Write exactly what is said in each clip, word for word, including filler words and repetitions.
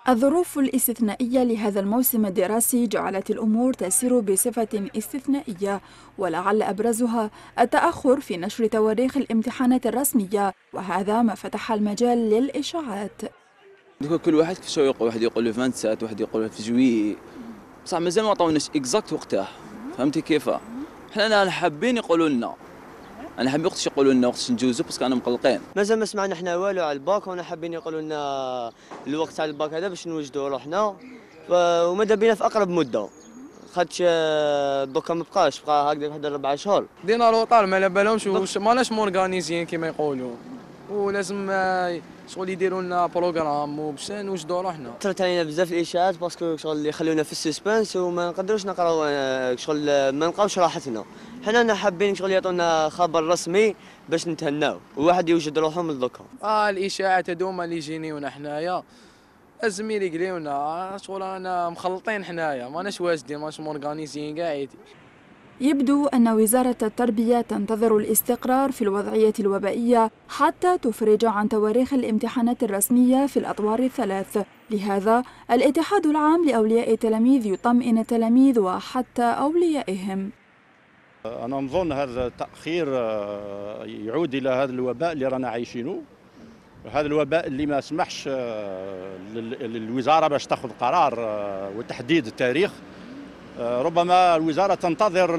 الظروف الاستثنائية لهذا الموسم الدراسي جعلت الأمور تسير بصفة استثنائية، ولعل أبرزها التأخر في نشر تواريخ الامتحانات الرسمية، وهذا ما فتح المجال للإشاعات. كل واحد كيف يقول، واحد يقول له سبعة وعشرين، واحد يقول في جويي، بصح مازال ما عطاوناش اكزاكت وقتها. فهمتي كيف؟ حنا حابين يقولوا لنا، انا حابين وقتاش يقولوا لنا وقتاش نجوزوا، باسكو انا مقلقين. مازال ما سمعنا حنا والو على الباك، وانا حابين يقولوا لنا الوقت تاع الباك هذا باش نوجدوا روحنا، وماذا بينا في اقرب مده، خاطش دوكا ما بقاش بقى هكذا واحد اربع شهور. دينا روطار ما على بالهمش، ماناش مورغانيزيين كيما يقولوا، ولازم شغل يديروا لنا بروغرام وباش نوجدوا روحنا. طرات علينا بزاف الاشاعات باسكو شغل يخليونا في السسبانس وما نقدروش نقراو، شغل ما نلقاوش راحتنا. حنا حابين شغل يعطونا خبر رسمي باش نتهناو وواحد يوجد روحه من دوكا. اه الاشاعات هذوما اللي يجينيونا حنايا لازم يريقليونا، شغل انا مخلطين حنايا، ماناش واجدين، ماناش مورغانيزيين قاعدين. يبدو أن وزارة التربية تنتظر الاستقرار في الوضعية الوبائية حتى تفرج عن تواريخ الامتحانات الرسمية في الأطوار الثلاث. لهذا الاتحاد العام لأولياء التلاميذ يطمئن التلاميذ وحتى أوليائهم. أنا نظن هذا التأخير يعود إلى هذا الوباء اللي رانا عايشينه، هذا الوباء اللي ما سمحش للوزارة باش تاخذ قرار وتحديد التاريخ. ربما الوزارة تنتظر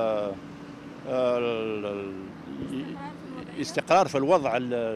الاستقرار في الوضع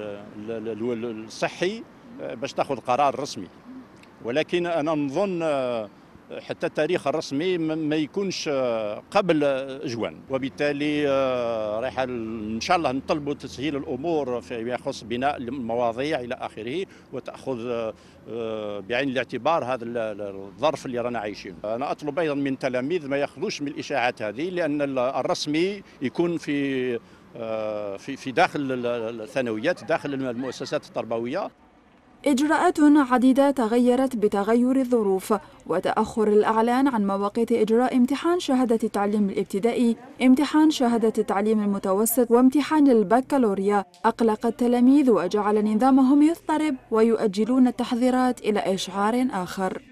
الصحي باش تاخذ قرار رسمي، ولكن أنا نظن حتى التاريخ الرسمي ما يكونش قبل جوان، وبالتالي رايح ان شاء الله نطلبوا تسهيل الامور فيما يخص بناء المواضيع الى اخره، وتاخذ بعين الاعتبار هذا الظرف اللي رانا عايشينه. انا اطلب ايضا من التلاميذ ما ياخذوش من الاشاعات هذه، لان الرسمي يكون في في في داخل الثانويات، داخل المؤسسات التربويه. إجراءات عديدة تغيرت بتغير الظروف، وتأخر الإعلان عن مواقيت إجراء امتحان شهادة التعليم الابتدائي، امتحان شهادة التعليم المتوسط، وامتحان البكالوريا أقلق التلاميذ وجعل نظامهم يضطرب ويؤجلون التحضيرات إلى إشعار آخر.